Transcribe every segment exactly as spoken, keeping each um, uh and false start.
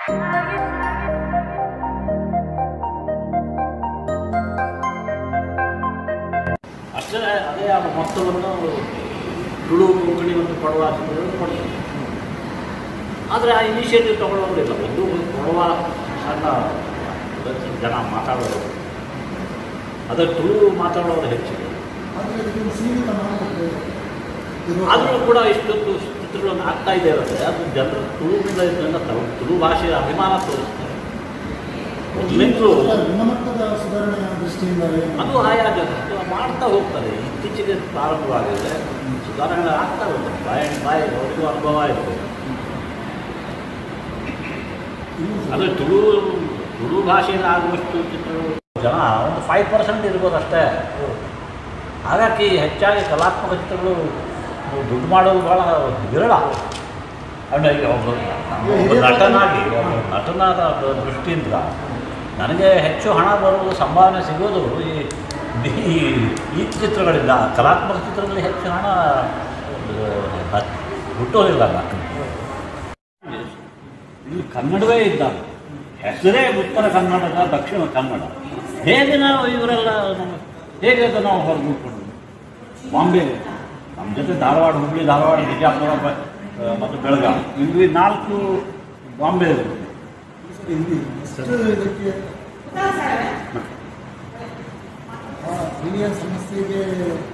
ಅಷ್ಟೇ ಅದೇ ಆ ಮೊತ್ತವನ್ನು ತುಳು ಕೊಂಕಣಿ ಮತ್ತು ಕೊಡವ ಚಿತ್ರಗಳು ಕೊಡ್ತಾರೆ. ಆದರೆ ಆ ಇನಿಷಿಯೇಟಿವ್ ತೊಗೊಳ್ಳೋದಿಲ್ಲ. ಒಂದು ಕೊಡವ ಸಣ್ಣ ಜನ ಮಾತಾಡೋದು, ಅದರ ತುಳು ಮಾತಾಡೋದು ಹೆಚ್ಚಿದೆ. ಆದರೂ ಕೂಡ ಇಷ್ಟೊಂದು ಚಿತ್ರಗಳನ್ನು ಆಗ್ತಾ ಇದೆ ಅಂದರೆ ಅದು ಜನರು ತುಳುವಿನಿಂದ ಇದನ್ನು ತುಳು ಭಾಷೆಯ ಅಭಿಮಾನ ತೋರಿಸ್ತಾರೆ. ಮೊದಲಿಂದಲೂ ಅದು ಆಯಾ ಜನ ಮಾಡ್ತಾ ಹೋಗ್ತಾರೆ. ಇತ್ತೀಚೆಗೆ ಪ್ರಾರಂಭವಾಗಿದೆ, ಸುಧಾರಣೆ ಆಗ್ತಾ ಹೋಗ್ತದೆ. ಬಾಯ್ ಬಾಯ್ ಅವ್ರಿಗೂ ಅನುಭವ ಇರ್ತದೆ. ಅದು ತುಳು ತುಳು ಭಾಷೆಯಲ್ಲಿ ಆಗುವಷ್ಟು ಚಿತ್ರಗಳು ಜನ ಒಂದು ಫೈವ್ ಪರ್ಸೆಂಟ್ ಇರ್ಬೋದು ಅಷ್ಟೇ. ಹಾಗಾಗಿ ಹೆಚ್ಚಾಗಿ ಕಲಾತ್ಮಕ ಚಿತ್ರಗಳು ದುಡ್ಡು ಮಾಡೋದು ಭಾಳ ವಿರಳ. ಹಾಗಾಗಿ ಒಬ್ಬ ನಟನಾಗಿ ಒಬ್ಬ ನಟನಾದ ದೃಷ್ಟಿಯಿಂದ ನನಗೆ ಹೆಚ್ಚು ಹಣ ಬರುವುದು, ಸಂಭಾವನೆ ಸಿಗೋದು ಈ ಈ ಚಿತ್ರಗಳಿಂದ. ಕಲಾತ್ಮಕ ಚಿತ್ರದಲ್ಲಿ ಹೆಚ್ಚು ಹಣ ಹುಟ್ಟೋದಿಲ್ಲ. ಇಲ್ಲಿ ಕನ್ನಡವೇ ಇದ್ದಾಗ ಹೆಸರೇ ಉತ್ತರ ಕನ್ನಡದ ದಕ್ಷಿಣ ಕನ್ನಡ. ಹೇಗೆ ನಾವು ಇವರೆಲ್ಲ ಹೇಗೆ ಅದು ನಾವು ಹೊರಗಿಟ್ಕೊಂಡು ಬಾಂಬೆ ನಮ್ಮ ಜೊತೆ ಧಾರವಾಡ, ಹುಬ್ಬಳ್ಳಿ, ಧಾರವಾಡ, ಬಿಜಾಪುರ ಮತ್ತು ಬೆಳಗಾವಿ ಇಲ್ಲಿ ನಾಲ್ಕು ಬಾಂಬೆ ಹಿರಿಯ ಸಮಸ್ಯೆಗೆ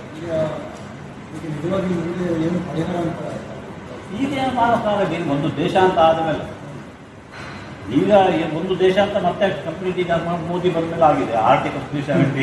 ನಿಜವಾಗಿ ಏನು ಪರಿಹಾರ ಅಂತ ಈಗೇನು ಮಾಡೋಕ್ಕಾಗಲ್ಲ. ಒಂದು ದೇಶ ಅಂತ ಆದಮೇಲೆ ಈಗ ಒಂದು ದೇಶ ಅಂತ ಮತ್ತೆ ಕಂಪ್ಲೀಟ್ ಈಗ ಮೋದಿ ಬಂದ ಮೇಲೆ ಆಗಿದೆ. Article three seventy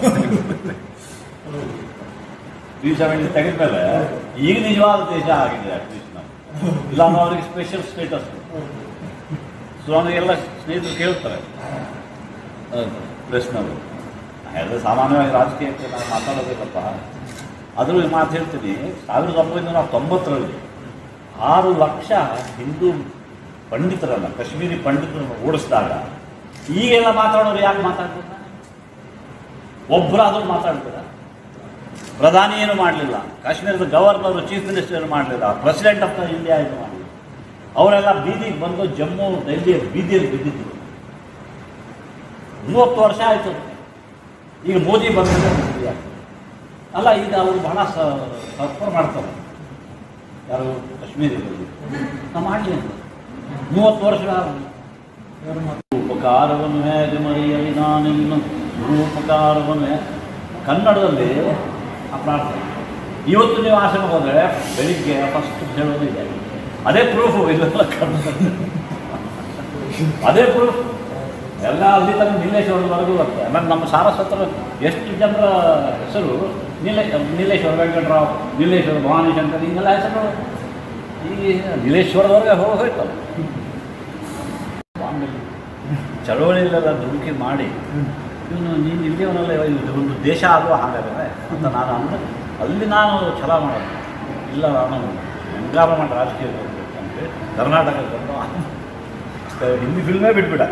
three seventy ತೆಗೆದ ಮೇಲೆ ಈಗ ನಿಜವಾದ ದೇಶ ಆಗಿದೆ. ಅಟ್ಲೀಸ್ಟ್ ನಾವು ಇಲ್ಲ ಅನ್ನೋ ಅವ್ರಿಗೆ ಸ್ಪೆಷಲ್ ಸ್ಟೇಟಸ್. ಸೊ ಅವನಿಗೆಲ್ಲ ಸ್ನೇಹಿತರು ಕೇಳ್ತಾರೆ ಪ್ರೆಸ್ನವರು. ಹೇಳಿದ್ರೆ ಸಾಮಾನ್ಯವಾಗಿ ರಾಜಕೀಯಕ್ಕೆ ನಾನು ಮಾತಾಡೋದಿಲ್ಲಪ್ಪ. ಆದರೂ ಮಾತು ಹೇಳ್ತೀನಿ, ಸಾವಿರದ ಒಂಬೈನೂರ ತೊಂಬತ್ತರಲ್ಲಿ ಆರು ಲಕ್ಷ ಹಿಂದೂ ಪಂಡಿತರಲ್ಲ ಕಾಶ್ಮೀರಿ ಪಂಡಿತರನ್ನು ಓಡಿಸಿದಾಗ ಈಗೆಲ್ಲ ಮಾತಾಡೋರು ಯಾಕೆ ಮಾತಾಡ್ತಾರೆ? ಒಬ್ಬರಾದರೂ ಮಾತಾಡ್ತಾರೆ. ಪ್ರಧಾನಿ ಏನು ಮಾಡಲಿಲ್ಲ, ಕಾಶ್ಮೀರದ ಗವರ್ನರು, ಚೀಫ್ ಮಿನಿಸ್ಟರ್ ಏನು ಮಾಡಲಿಲ್ಲ, ಪ್ರೆಸಿಡೆಂಟ್ ಆಫ್ ದ ಇಂಡಿಯಾ ಏನು ಮಾಡಲಿಲ್ಲ. ಅವರೆಲ್ಲ ಬೀದಿಗೆ ಬಂದು ಜಮ್ಮು ಡೆಲ್ಲಿಯ ಬೀದಿಯಲ್ಲಿ ಬಿದ್ದಿದ್ರು. ಮೂವತ್ತು ವರ್ಷ ಆಯಿತು. ಈಗ ಮೋದಿ ಬಂದ ಅಲ್ಲ, ಈಗ ಅವರು ಬಹಳ ಸಫರ್ ಮಾಡ್ತಾರೆ. ಯಾರು ಕಾಶ್ಮೀರಿಗಳು ನಾವು ಮಾಡಲಿ ಅಂತ ಮೂವತ್ತು ವರ್ಷ ಉಪಕಾರವನ್ನು ಹೇಗೆ ಮರೆಯಲಿ ನಾನಿನ್ನು ಉಪಕಾರವನ್ನು. ಕನ್ನಡದಲ್ಲಿ ಆ ಪ್ರಾರ್ಥನೆ ಇವತ್ತು ನೀವು ಆಶ್ರಮಕ್ಕೆ ಹೋದರೆ ಬೆಳಿಗ್ಗೆ ಫಸ್ಟ್ ಹೇಳೋದಿದೆ. ಅದೇ ಪ್ರೂಫು ಇಲ್ಲೆಲ್ಲ ಕನ್ನಡ, ಅದೇ ಪ್ರೂಫ್ ಎಲ್ಲ ಅಲ್ಲಿ ತನಕ ನೀಲೇಶ್ವರದವರೆಗೂ ಬರ್ತದೆ. ಆಮೇಲೆ ನಮ್ಮ ಸಾರಸ್ವತರ ಎಷ್ಟು ಜನರ ಹೆಸರು ನೀಲೇ ನೀಲೇಶ್ವರ ವೆಂಕಟರಾವ್, ನೀಲೇಶ್ವರ ಭವಾನಿ ಶಂಕರ್, ಹಿಂಗೆಲ್ಲ ಹೆಸರು ಈ ನೀಲೇಶ್ವರದವರೆಗೆ ಹೋಗಿ ಹೋಯ್ತಲ್ಲ. ಚಳವಳಿಯಲ್ಲೆಲ್ಲ ಧುಮುಕಿ ಮಾಡಿ ಇವನು ನೀನು ಇಲ್ಲಿಯವನಲ್ಲ, ಇದು ಒಂದು ದೇಶ ಆಗುವ ಹಾಗಾದರೆ ಅಂತ ನಾನು ಅಂದರೆ ಅಲ್ಲಿ ನಾನು ಛಲ ಮಾಡೋದು ಇಲ್ಲ. ನಾನು ಹೆಂಗಾರ ಮಾಡಿ ರಾಜಕೀಯ ಅಂತೇಳಿ ಕರ್ನಾಟಕಕ್ಕೆ ಬಂದು Hindi ಫಿಲ್ಮೇ ಬಿಟ್ಬಿಡ.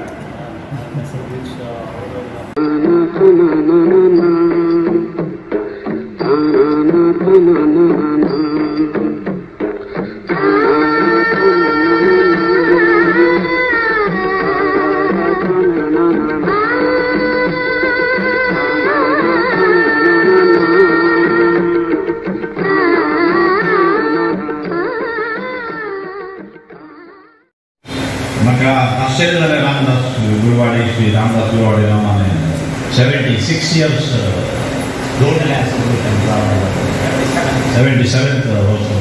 maka hasil dari Ramdas Gulwadi Sri Ramdas Gulwadi namanya seventy-six years don't last seventy-seventh also.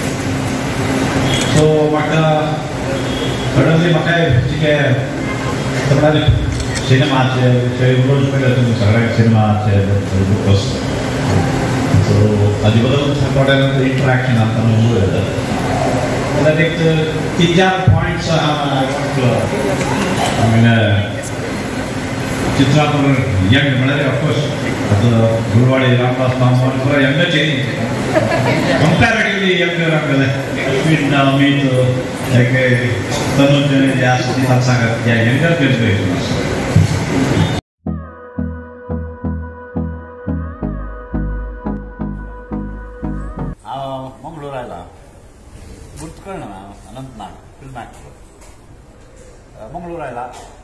So maka suddenly maka jika terjadi cinema aja, saya urus pada tu sekarang cinema aja berfokus. So adi betul important interaction antara dua ada. Ada tiga points I want to I mean Chitrapur young brother of course ಅದು ಗುರುವಾಡಿ ರಾಮದಾಸ್ ಮಾಮೂರು ಕೂಡ young change comparatively younger ಆಗದೆ sweet ನಾವು meet ಯಾಕೆ ತನುಜ ಜಾಸ್ತಿ ಸಾಕಾಗುತ್ತೆ younger ಗೆಲ್ಬೇಕು. ಮಂಗಳೂರಲ್ಲ ಗುರ್ತ್ಕೊಳ್ಳೋಣ ಅನಂತನಾಗ್ ಫಿಲ್ಮ್ ಆ್ಯಕ್ಟರ್ मंगळूर आयला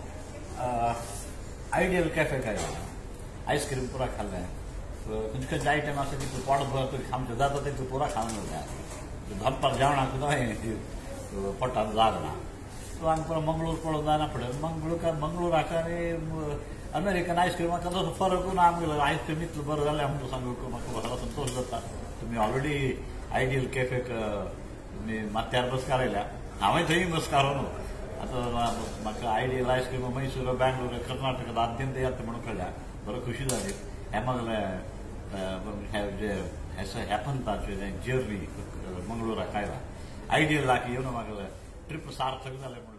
आयडियल कॅफे खायला आईस्क्रीम पुरा खाल्लें खंयचे खंयचे आयटम आसा ती पोट भर आमचे जाता ते पुरा खावन उरल्या दनपार जेवणाक न्हय पोटान जागना सो आमी परत मंगळूर पळोवन जायना फुडें मंगळूर मंगळूराक आनी अमेरिकन आयस्क्रीमाक तसो फरक ना आमगेलो आयस्क्रीम इतलो बरो जालें म्हणून सांगूक म्हाका बरो संतोश जाता तुमी ऑलरेडी आयडियल कॅफेक तुमी माथ्यार बसकार आयल्या हांवें थंय बसकारो न्हू आतां म्हाका आयडियल आयस्क्रीम मैसूर बेंगलोर कर्नाटकात आद्यंत येता म्हणून कळ्ळ्या बरो खुशी जाली हें म्हागेलें जे हॅपन ताचें जर्नी मंगळूराक आयला आयडियलाक येवन म्हागेलें ट्रीप सार्थक जालें म्हणून